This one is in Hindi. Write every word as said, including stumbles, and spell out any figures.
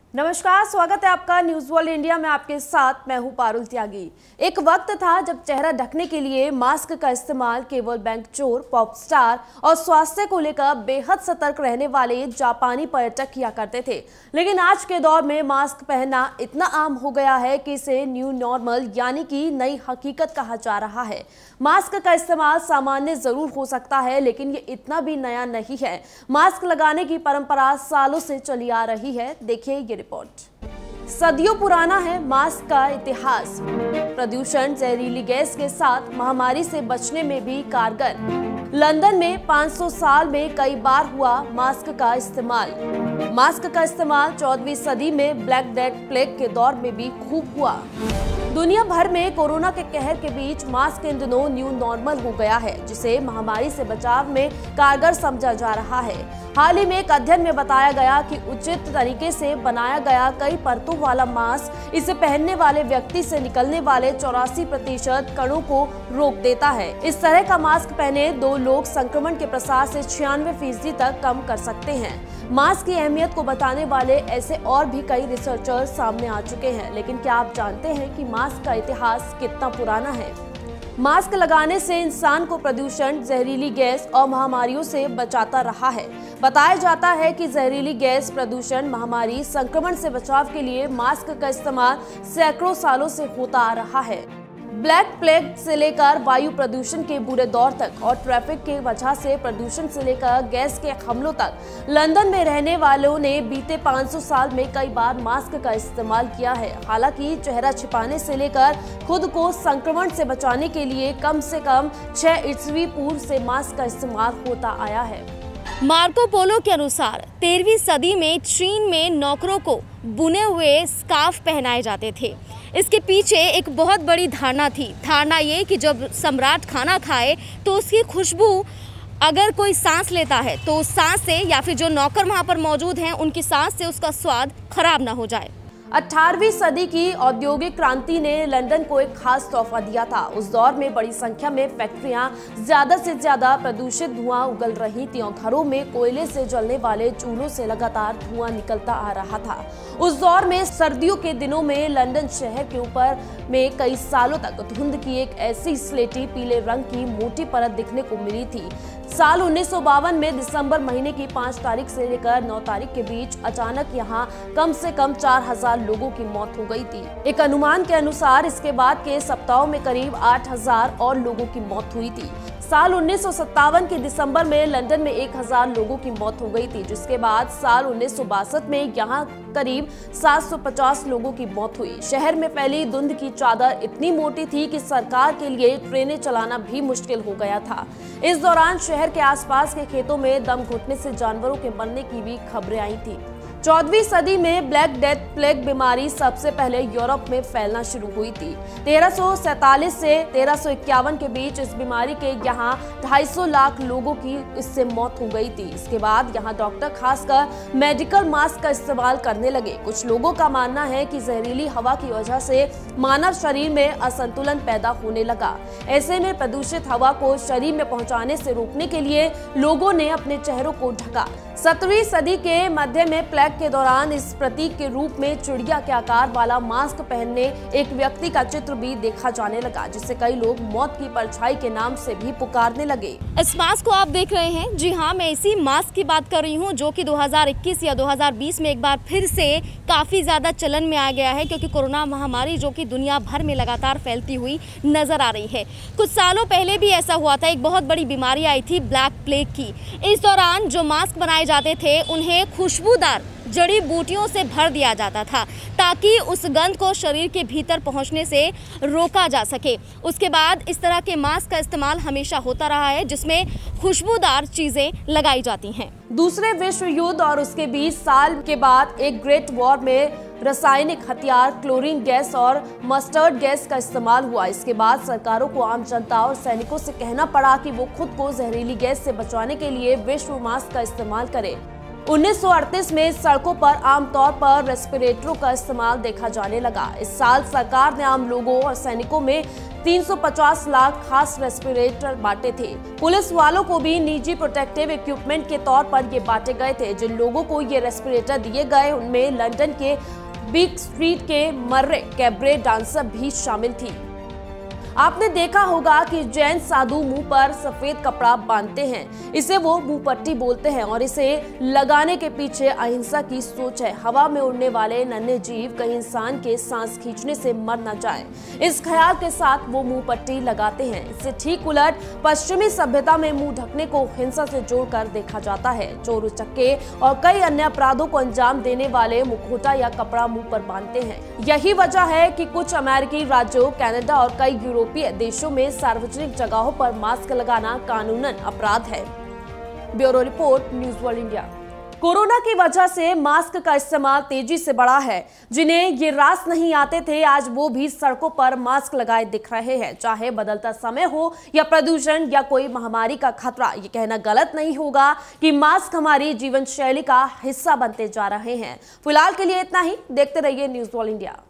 नमस्कार, स्वागत है आपका न्यूज वर्ल्ड इंडिया में। आपके साथ मैं हूं पारुल त्यागी। एक वक्त था जब चेहरा ढकने के लिए मास्क का इस्तेमाल केवल बैंक चोर, पॉप स्टार और स्वास्थ्य को लेकर बेहद सतर्क रहने वाले जापानी पर्यटक किया करते थे, लेकिन आज के दौर में मास्क पहनना इतना आम हो गया है कि इसे न्यू नॉर्मल यानी कि नई हकीकत कहा जा रहा है। मास्क का इस्तेमाल सामान्य जरूर हो सकता है, लेकिन ये इतना भी नया नहीं है। मास्क लगाने की परंपरा सालों से चली आ रही है। देखिए ये रिपोर्ट। सदियों पुराना है मास्क का इतिहास। प्रदूषण, जहरीली गैस के साथ महामारी से बचने में भी कारगर। लंदन में पाँच सौ साल में कई बार हुआ मास्क का इस्तेमाल। मास्क का इस्तेमाल चौदहवीं सदी में ब्लैक डेथ प्लेग के दौर में भी खूब हुआ। दुनिया भर में कोरोना के कहर के बीच मास्क इन दिनों न्यू नॉर्मल हो गया है, जिसे महामारी से बचाव में कारगर समझा जा रहा है। हाल ही में एक अध्ययन में बताया गया कि उचित तरीके से बनाया गया कई परतों वाला मास्क इसे पहनने वाले व्यक्ति से निकलने वाले चौरासी प्रतिशत कणों को रोक देता है। इस तरह का मास्क पहने दो लोग संक्रमण के प्रसार से छियानवे फीसदी तक कम कर सकते हैं। मास्क की अहमियत को बताने वाले ऐसे और भी कई रिसर्चर्स सामने आ चुके हैं, लेकिन क्या आप जानते हैं कि मास्क का इतिहास कितना पुराना है? मास्क लगाने से इंसान को प्रदूषण, जहरीली गैस और महामारियों से बचाता रहा है। बताया जाता है कि जहरीली गैस, प्रदूषण, महामारी, संक्रमण से बचाव के लिए मास्क का इस्तेमाल सैकड़ों सालों से होता आ रहा है। ब्लैक प्लेग से लेकर वायु प्रदूषण के बुरे दौर तक और ट्रैफिक के वजह से प्रदूषण से लेकर गैस के हमलों तक लंदन में रहने वालों ने बीते पाँच सौ साल में कई बार मास्क का इस्तेमाल किया है। हालांकि चेहरा छिपाने से लेकर खुद को संक्रमण से बचाने के लिए कम से कम छह ईस्वी पूर्व से मास्क का इस्तेमाल होता आया है। मार्को पोलो के अनुसार तेरहवीं सदी में चीन में नौकरों को बुने हुए स्कार्फ पहनाए जाते थे। इसके पीछे एक बहुत बड़ी धारणा थी। धारणा ये कि जब सम्राट खाना खाए तो उसकी खुशबू अगर कोई सांस लेता है तो उस सांस से, या फिर जो नौकर वहाँ पर मौजूद हैं उनकी सांस से उसका स्वाद खराब ना हो जाए। अठारहवीं सदी की औद्योगिक क्रांति ने लंदन को एक खास तोहफा दिया था। उस दौर में बड़ी संख्या में फैक्ट्रियां, ज्यादा से ज्यादा प्रदूषित धुआं उगल रही थी और घरों में कोयले से जलने वाले चूल्हों से लगातार धुआं निकलता आ रहा था। उस दौर में सर्दियों के दिनों में लंदन शहर के ऊपर में कई सालों तक धुंध की एक ऐसी स्लेटी पीले रंग की मोटी परत दिखने को मिली थी। साल उन्नीस सौ बावन में दिसंबर महीने की पाँच तारीख से लेकर नौ तारीख के बीच अचानक यहाँ कम से कम चार हजार लोगों की मौत हो गई थी। एक अनुमान के अनुसार इसके बाद के सप्ताहों में करीब आठ हजार और लोगों की मौत हुई थी। साल उन्नीस सौ सत्तावन के दिसंबर में लंदन में एक हजार लोगों की मौत हो गई थी, जिसके बाद साल उन्नीस सौ बासठ में यहाँ करीब सात सौ पचास लोगों की मौत हुई। शहर में फैली धुंध की चादर इतनी मोटी थी कि सरकार के लिए ट्रेनें चलाना भी मुश्किल हो गया था। इस दौरान शहर के आसपास के खेतों में दम घुटने से जानवरों के मरने की भी खबरें आई थी। चौदहवीं सदी में ब्लैक डेथ प्लेग बीमारी सबसे पहले यूरोप में फैलना शुरू हुई थी। तेरह सौ सैतालीस से तेरह सौ इक्यावन के बीच इस बीमारी के यहाँ ढाई सौ लाख लोगों की इससे मौत हो गई थी। इसके बाद यहाँ डॉक्टर खासकर मेडिकल मास्क का इस्तेमाल करने लगे। कुछ लोगों का मानना है कि जहरीली हवा की वजह से मानव शरीर में असंतुलन पैदा होने लगा। ऐसे में प्रदूषित हवा को शरीर में पहुँचाने से रोकने के लिए लोगों ने अपने चेहरों को ढका। सत्रहवीं सदी के मध्य में प्लेग के दौरान इस प्रतीक के रूप में चिड़िया के आकार वाला मास्क पहनने एक व्यक्ति का चित्र भी देखा जाने लगा, जिसे कई लोग मौत की परछाई के नाम से भी पुकारने लगे। इस मास्क को आप देख रहे हैं, जी हाँ, मैं इसी मास्क की बात कर रही हूँ, जो कि दो हज़ार इक्कीस या दो हज़ार बीस में एक बार फिर से काफी ज्यादा चलन में आ गया है, क्योंकि कोरोना महामारी जो कि दुनिया भर में लगातार फैलती हुई नजर आ रही है। कुछ सालों पहले भी ऐसा हुआ था, एक बहुत बड़ी बीमारी आई थी ब्लैक प्लेग की। इस दौरान जो मास्क बनाए जाते थे उन्हें खुशबूदार जड़ी बूटियों से भर दिया जाता था, ताकि उस गंध को शरीर के भीतर पहुंचने से रोका जा सके। उसके बाद इस तरह के मास्क का इस्तेमाल हमेशा होता रहा है, जिसमें खुशबूदार चीजें लगाई जाती हैं। दूसरे विश्व युद्ध और उसके बीस साल के बाद एक ग्रेट वॉर में रासायनिक हथियार, क्लोरीन गैस और मस्टर्ड गैस का इस्तेमाल हुआ। इसके बाद सरकारों को आम जनता और सैनिकों से कहना पड़ा कि वो खुद को जहरीली गैस से बचाने के लिए विश्व मास्क का इस्तेमाल करें। उन्नीस सौ अड़तीस में सड़कों पर आमतौर पर रेस्पिरेटरों का इस्तेमाल देखा जाने लगा। इस साल सरकार ने आम लोगों और सैनिकों में तीन सौ पचास लाख खास रेस्पिरेटर बांटे थे। पुलिस वालों को भी निजी प्रोटेक्टिव इक्विपमेंट के तौर पर ये बांटे गए थे। जिन लोगों को ये रेस्पिरेटर दिए गए उनमें लंदन के बिग स्ट्रीट के मर्रे कैबरे डांसर भी शामिल थी। आपने देखा होगा कि जैन साधु मुंह पर सफेद कपड़ा बांधते हैं, इसे वो मुंह पट्टी बोलते हैं और इसे लगाने के पीछे अहिंसा की सोच है। हवा में उड़ने वाले नन्हे जीव कहीं इंसान के सांस खींचने से मर न जाएं, इस ख्याल के साथ वो मुंह पट्टी लगाते हैं। इससे ठीक उलट पश्चिमी सभ्यता में मुंह ढकने को हिंसा से जोड़कर देखा जाता है। चोर उचक्के और कई अन्य अपराधों को अंजाम देने वाले मुखौटा या कपड़ा मुंह पर बांधते हैं। यही वजह है कि कुछ अमेरिकी राज्यों, कनाडा और कई यूरोपीय देशों में सार्वजनिक जगहों पर मास्क लगाना कानूनन अपराध है। Bureau report, news world India. Corona की वजह से मास्क का इस्तेमाल तेजी से बढ़ा है। जिन्हें ये रास नहीं आते थे, आज वो भी सड़कों पर मास्क लगाए दिख रहे हैं। चाहे बदलता समय हो या प्रदूषण या कोई महामारी का खतरा, ये कहना गलत नहीं होगा कि मास्क हमारी जीवन शैली का हिस्सा बनते जा रहे हैं। फिलहाल के लिए इतना ही। देखते रहिए न्यूज़ वर्ल्ड इंडिया।